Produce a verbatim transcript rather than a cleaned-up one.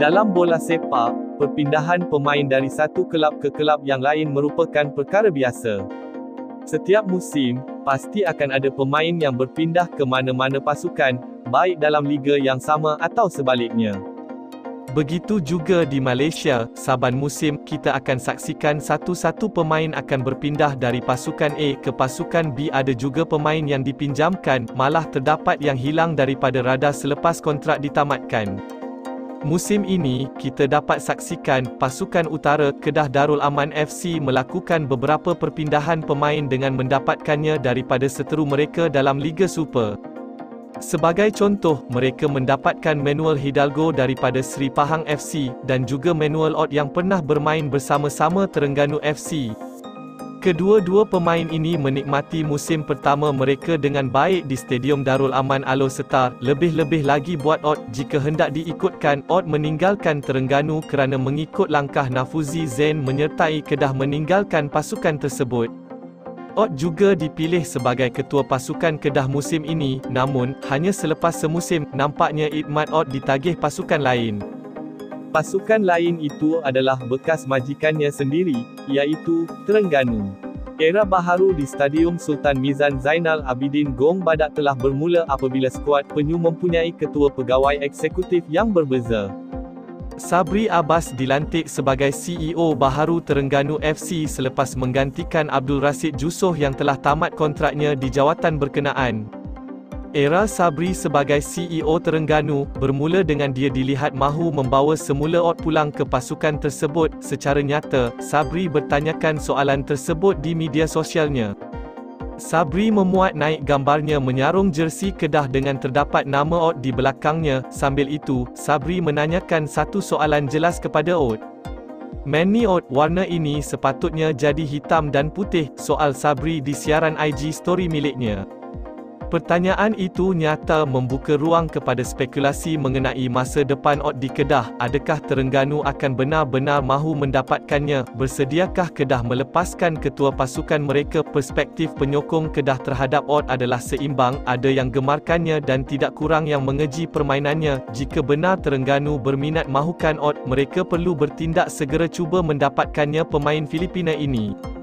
Dalam bola sepak, perpindahan pemain dari satu kelab ke kelab yang lain merupakan perkara biasa. Setiap musim, pasti akan ada pemain yang berpindah ke mana-mana pasukan, baik dalam liga yang sama atau sebaliknya. Begitu juga di Malaysia, saban musim, kita akan saksikan satu-satu pemain akan berpindah dari pasukan A ke pasukan B. Ada juga pemain yang dipinjamkan, malah terdapat yang hilang daripada radar selepas kontrak ditamatkan. Musim ini, kita dapat saksikan, pasukan utara, Kedah Darul Aman F C melakukan beberapa perpindahan pemain dengan mendapatkannya daripada seteru mereka dalam Liga Super. Sebagai contoh, mereka mendapatkan Manuel Hidalgo daripada Seri Pahang F C, dan juga Manuel Ott yang pernah bermain bersama-sama Terengganu F C. Kedua-dua pemain ini menikmati musim pertama mereka dengan baik di Stadium Darul Aman Alor Setar. Lebih-lebih lagi buat Ott, jika hendak diikutkan, Ott meninggalkan Terengganu kerana mengikut langkah Nafuzi Zain menyertai Kedah meninggalkan pasukan tersebut. Ott juga dipilih sebagai ketua pasukan Kedah musim ini, namun, hanya selepas semusim, nampaknya idmat Ott ditagih pasukan lain. Pasukan lain itu adalah bekas majikannya sendiri, iaitu Terengganu. Era baharu di Stadium Sultan Mizan Zainal Abidin Gong Badak telah bermula apabila skuad penyu mempunyai ketua pegawai eksekutif yang berbeza. Sabri Abbas dilantik sebagai C E O baharu Terengganu F C selepas menggantikan Abdul Rasid Jusoh yang telah tamat kontraknya di jawatan berkenaan. Era Sabri sebagai C E O Terengganu bermula dengan dia dilihat mahu membawa semula Ott pulang ke pasukan tersebut. Secara nyata, Sabri bertanyakan soalan tersebut di media sosialnya. Sabri memuat naik gambarnya menyarung jersey Kedah dengan terdapat nama Ott di belakangnya. Sambil itu, Sabri menanyakan satu soalan jelas kepada Ott. "Manny Ott, warna ini sepatutnya jadi hitam dan putih?" soal Sabri di siaran I G story miliknya. Pertanyaan itu nyata membuka ruang kepada spekulasi mengenai masa depan Ott di Kedah. Adakah Terengganu akan benar-benar mahu mendapatkannya? Bersediakah Kedah melepaskan ketua pasukan mereka? Perspektif penyokong Kedah terhadap Ott adalah seimbang, ada yang gemarkannya dan tidak kurang yang mengeji permainannya. Jika benar Terengganu berminat mahukan Ott, mereka perlu bertindak segera cuba mendapatkannya pemain Filipina ini.